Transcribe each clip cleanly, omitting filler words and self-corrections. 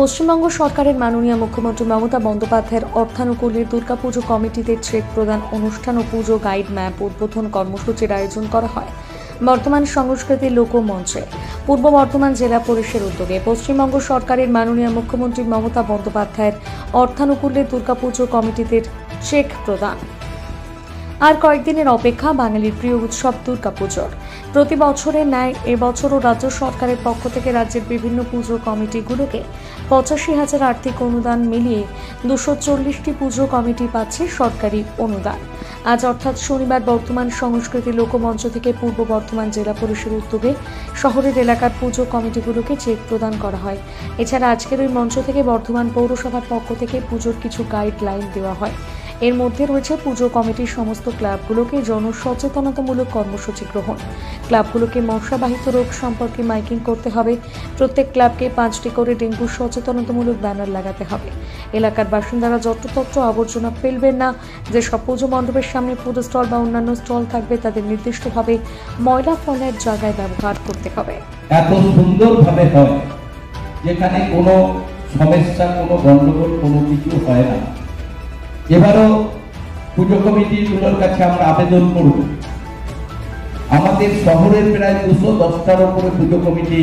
পশ্চিমবঙ্গ সরকারের মাননীয় মুখ্যমন্ত্রী মমতা বন্দ্যোপাধ্যায়ের অর্থানুকূলে দুর্গাপুজো কমিটিতে চেক প্রদান অনুষ্ঠান ও পুজো গাইড ম্যাপ উদ্বোধন কর্মসূচির আয়োজন করা হয় বর্তমান সংস্কৃতি লোকমঞ্চে পূর্ব বর্ধমান জেলা পরিষদের উদ্যোগে। পশ্চিমবঙ্গ সরকারের মাননীয় মুখ্যমন্ত্রী মমতা বন্দ্যোপাধ্যায়ের অর্থানুকূলে দুর্গাপুজো কমিটিতে চেক প্রদান। আর কয়েকদিনের অপেক্ষা বাঙালির প্রিয় উৎসব দুর্গাপুজোর। প্রতি বছরের ন্যায় এবছরও রাজ্য সরকারের পক্ষ থেকে রাজ্যের বিভিন্ন পুজো কমিটিগুলোকে 85,000 আর্থিক অনুদান মিলিয়ে 240টি পুজো কমিটি পাচ্ছে সরকারি অনুদান। আজ অর্থাৎ শনিবার বর্তমান সংস্কৃতি লোকমঞ্চ থেকে পূর্ব বর্ধমান জেলা পরিষদের উদ্যোগে শহরের এলাকার পুজো কমিটিগুলোকে চেক প্রদান করা হয়। এছাড়া আজকের ওই মঞ্চ থেকে বর্ধমান পৌরসভার পক্ষ থেকে পুজোর কিছু গাইডলাইন দেওয়া হয়। এর মধ্যে রয়েছে পুজো কমিটির সমস্ত ক্লাবগুলোকে জনসচেতনতামূলক কর্মসূচি গ্রহণ, ক্লাবগুলোকে মশাবাহিত রোগ সম্পর্কে মাইকিং করতে হবে, প্রত্যেক ক্লাবকে 5টি করে ডেঙ্গু সচেতনতামূলক ব্যানার লাগাতে হবে, এলাকার বাসিন্দারা যত্রতত্র আবর্জনা ফেলবেন না, যেসব পুজো মণ্ডপের সামনে ফুড স্টল বা অন্যান্য স্টল থাকবে তাদের নির্দিষ্টভাবে ময়লা ফেলার জায়গায় ব্যবহার করতে হবে। এত সুন্দরভাবে হয় যেখানে কোনো সমস্যা, কোনো গণ্ডগোল, কোনো কিছু হয় না। এবারও পুজো কমিটিগুলোর কাছে আমরা আবেদন করব, আমাদের শহরের প্রায় 210টার উপরে পুজো কমিটি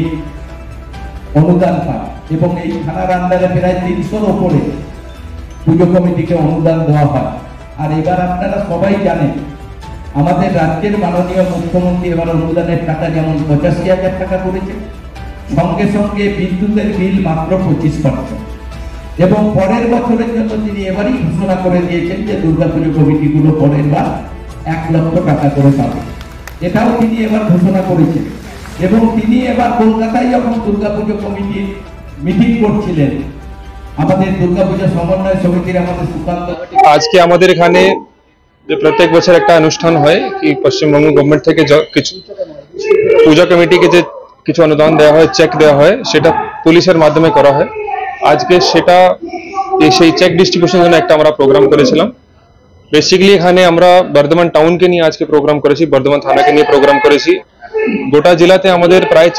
অনুদান পায় এবং এই থানার আন্ডারে প্রায় 300-র উপরে পুজো কমিটিকে অনুদান দেওয়া হয়। আর এবার আপনারা সবাই জানেন আমাদের রাজ্যের মাননীয় মুখ্যমন্ত্রী এবার অনুদানের টাকা যেমন 85,000 টাকা করেছে, সঙ্গে সঙ্গে বিদ্যুতের বিল মাত্র 25%। এবং পরের বছরের জন্য তিনি এবারই ঘোষণা করে দিয়েছেন যে দুর্গাপুজো কমিটিগুলো পরের বার 1 লক্ষ টাকা করে পাবে, এটাও তিনি এবার ঘোষণা করেছেন। এবং তিনি এবার কলকাতায় যখন দুর্গাপুজো কমিটি মিটিং করছিলেন, আমাদের দুর্গাপুজো সমন্বয় সমিতির আমাদের সুকান্ত, আজকে আমাদের এখানে যে প্রত্যেক বছর একটা অনুষ্ঠান হয় কি পশ্চিমবঙ্গ গভর্নমেন্ট থেকে কিছু পূজা কমিটিকে যে কিছু অনুদান দেওয়া হয়, চেক দেওয়া হয়, সেটা পুলিশের মাধ্যমে করা হয়। আজকে সেটা সেই চেক ডিস্ট্রিবিউশনের জন্য একটা আমরা প্রোগ্রাম করেছিলাম। বেসিক্যালি এখানে আমরা বর্ধমান টাউনকে নিয়ে আজকে প্রোগ্রাম করেছি, বর্ধমান থানাকে নিয়ে প্রোগ্রাম করেছি। গোটা জেলাতে আমাদের প্রায়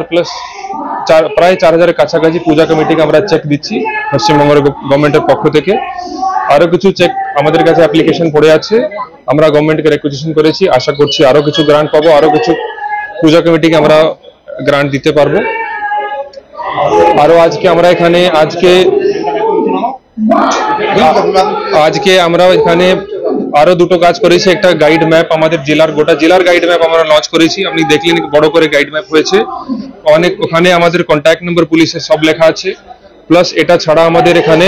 4,000 কাছাকাছি পূজা কমিটিকে আমরা চেক দিচ্ছি পশ্চিমবঙ্গের গভর্নমেন্টের পক্ষ থেকে। আরো কিছু চেক আমাদের কাছে অ্যাপ্লিকেশন পড়ে আছে, আমরা গভর্নমেন্টকে রিকোয়েস্ট করেছি, আশা করছি আরো কিছু গ্রান্ট পাবো, আরো কিছু পূজা কমিটিকে আমরা গ্রান্ট দিতে পারবো। আরো আজকে আমরা এখানে আমরা এখানে আরো দুটো কাজ করেছি। একটা গাইড ম্যাপ, আমাদের গোটা জেলার গাইড ম্যাপ আমরা লঞ্চ করেছি। আপনি দেখলেন বড় করে গাইড ম্যাপ হয়েছে, ওখানে আমাদের কন্ট্যাক্ট নম্বর পুলিশের সব লেখা আছে। প্লাস এটা ছাড়া আমাদের এখানে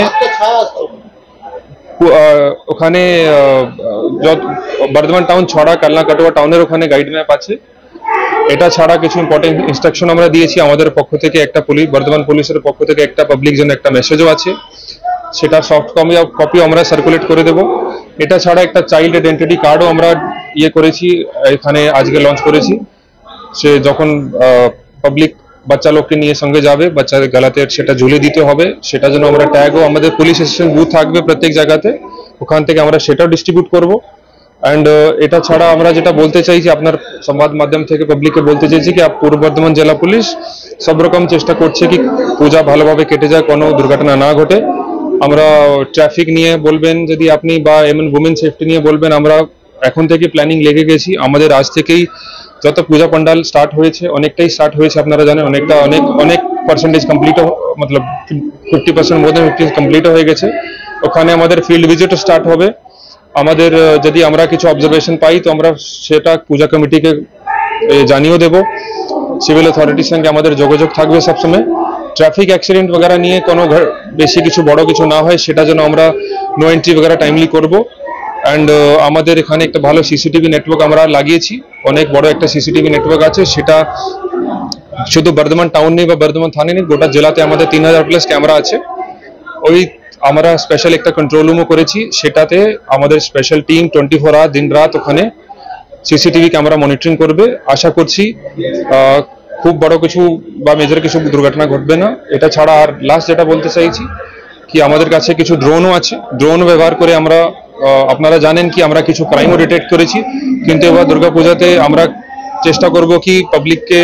বর্ধমান টাউন ছড়া কালনা কাটোয়া টাউনের ওখানে গাইড ম্যাপ আছে। এটা ছাড়া কিছু ইম্পর্টেন্ট ইনস্ট্রাকশন আমরা দিয়েছি আমাদের পক্ষ থেকে, একটা বর্ধমান পুলিশের পক্ষ থেকে একটা পাবলিক জন্য একটা মেসেজও আছে, সেটা সফট কপি আমরা সার্কুলেট করে দেব। এটা ছাড়া একটা চাইল্ড আইডেন্টিটি কার্ডও আমরা করেছি, এখানে আজকে লঞ্চ করেছি। সে যখন পাবলিক বাচ্চা লোককে নিয়ে সঙ্গে যাবে, বাচ্চাদের গলাতে সেটা ঝুলে দিতে হবে, সেটা জন্য আমরা ট্যাগও, আমাদের পুলিশ স্টেশন বুথ থাকবে প্রত্যেক জায়গাতে, ওখান থেকে আমরা সেটাও ডিস্ট্রিবিউট করব। অ্যান্ড এটা ছাড়া আমরা যেটা বলতে চাইছি, আপনার সংবাদ মাধ্যম থেকে পাবলিককে বলতে চাইছি কি পূর্ব বর্ধমান জেলা পুলিশ সব রকম চেষ্টা করছে কি পূজা ভালোভাবে কেটে যায়, কোনো দুর্ঘটনা না ঘটে। আমরা ট্রাফিক নিয়ে বলবেন যদি আপনি, বা এমন উমেন সেফটি নিয়ে বলবেন, আমরা এখন থেকে প্ল্যানিং লেগে গেছি। আমাদের আজ থেকেই যত পূজা পান্ডাল স্টার্ট হয়েছে, অনেকটাই স্টার্ট হয়েছে, আপনারা জানেন অনেক পার্সেন্টেজ কমপ্লিট, মতলব 50% মোর দেন 50 কমপ্লিট হয়ে গেছে। ওখানে আমাদের ফিল্ড ভিজিটও স্টার্ট হবে। আমাদের যদি আমরা কিছু অবজারভেশন পাই তো আমরা সেটা পূজা কমিটিকে জানিয়েও দেব। সিভিল অথরিটির সঙ্গে আমাদের যোগাযোগ থাকবে সবসময়। ট্রাফিক অ্যাক্সিডেন্ট বগেরা নিয়ে কোনো বেশি কিছু বড় কিছু না হয়, সেটা যেন আমরা নো এন্ট্রি বগেরা টাইমলি করব। অ্যান্ড আমাদের এখানে একটা ভালো সিসিটিভি নেটওয়ার্ক আমরা লাগিয়েছি, অনেক বড় একটা সিসিটিভি নেটওয়ার্ক আছে। সেটা শুধু বর্ধমান টাউন নেই বা বর্ধমান থানা নেই, গোটা জেলাতে আমাদের 3,000+ ক্যামেরা আছে। ওই আমরা স্পেশাল একটা কন্ট্রোল রুমও করেছি, সেটাতে আমাদের স্পেশাল টিম 24 আওয়ার দিন রাত ওখানে সিসিটিভি ক্যামেরা মনিটরিং করবে। আশা করছি খুব বড় কিছু বা মেজর কিছু দুর্ঘটনা ঘটবে না। এটা ছাড়া আর লাস্ট যেটা বলতে চাইছি কি আমাদের কাছে কিছু ড্রোনও আছে, ড্রোন ব্যবহার করে আমরা, আপনারা জানেন কি আমরা কিছু ক্রাইমও ডিটেক্ট করেছি, কিন্তু এবার দুর্গাপূজাতে আমরা চেষ্টা করব কি পাবলিককে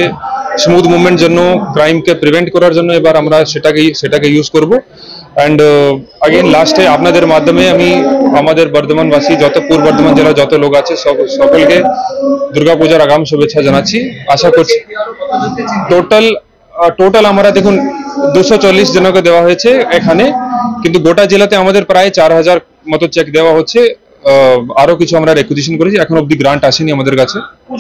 স্মুথ মুভমেন্ট জন্য, ক্রাইমকে প্রিভেন্ট করার জন্য এবার আমরা সেটাকে ইউজ করব। অ্যান্ড अगेन লাস্টে আপনাদের মাধ্যমে আমি আমাদের বর্ধমানবাসী, যত পূর্ব বর্ধমান জেলার যত লোক আছে সকলকে দুর্গাপূজার আগাম শুভেচ্ছা জানাচ্ছি। আশা করছি টোটাল আমরা দেখুন 240 জনকে দেওয়া হয়েছে এখানে, কিন্তু গোটা জেলাতে আমাদের প্রায় 4000 মতো চেক দেওয়া হচ্ছে। আরো কিছু আমরা রেকুইজিশন করেছি, এখন অব্দি গ্রান্ট আসেনি আমাদের কাছে।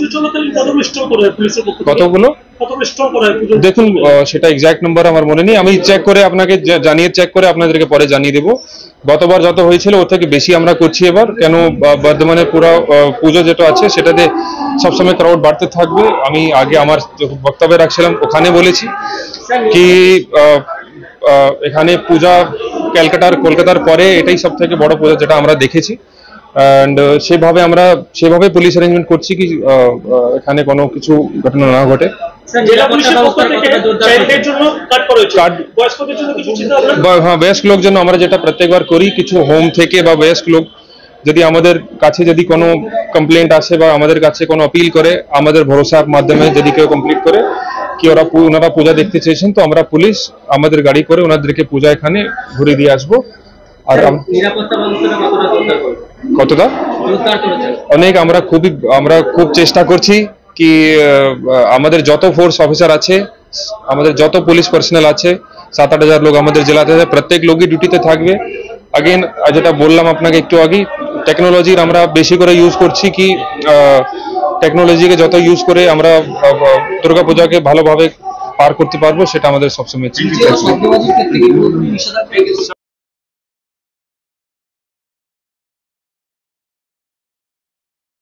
কতগুলো দেখুন সেটা এক্সাক্ট নাম্বার আমার মনে নেই, আমি চেক করে আপনাকে চেক করে আপনাদেরকে পরে জানিয়ে দেবো। গতবার যত হয়েছিল ওর থেকে বেশি আমরা করছি এবার, কেন বর্ধমানের পুরো পুজো যেটা আছে সেটাতে সবসময় ক্রাউড বাড়তে থাকবে। আমি আগে আমার বক্তব্যে রাখছিলাম, ওখানে বলেছি কি এখানে পূজা কলকাতার পরে এটাই সব থেকে বড় পূজা যেটা আমরা দেখেছি। অ্যান্ড সেভাবে পুলিশ অ্যারেঞ্জমেন্ট করছি কি এখানে কোনো কিছু ঘটনা না ঘটে। হ্যাঁ, বয়স্ক লোক জন্য আমরা যেটা প্রত্যেকবার করি, কিছু হোম থেকে বা বয়স্ক লোক যদি আমাদের কাছে যদি কোনো কমপ্লেন্ট আসে বা আমাদের কাছে কোনো আপিল করে, আমাদের ভরসার মাধ্যমে যদি কেউ কমপ্লিট করে কি ওনারা পূজা দেখতে চেয়েছেন, তো আমরা পুলিশ আমাদের গাড়ি করে ওনাদেরকে পূজা এখানে ঘুরে দিয়ে আসবো। আর কতটা অনেক আমরা খুব চেষ্টা করছি কি আমাদের যত ফোর্স অফিসার আছে, আমাদের যত পুলিশ পার্সোনাল আছে, 7-8 হাজার লোক আমাদের জেলাতে আছে, প্রত্যেক লোকই ডিউটিতে থাকবে। अगेन যেটা বললাম আপনাকে একটু আগে, টেকনোলজির আমরা বেশি করে ইউজ করছি কি টেকনোলজিকে যত ইউজ করে আমরা দুর্গাপূজাকে ভালোভাবে পার করতে পারবো, সেটা আমাদের সবসময়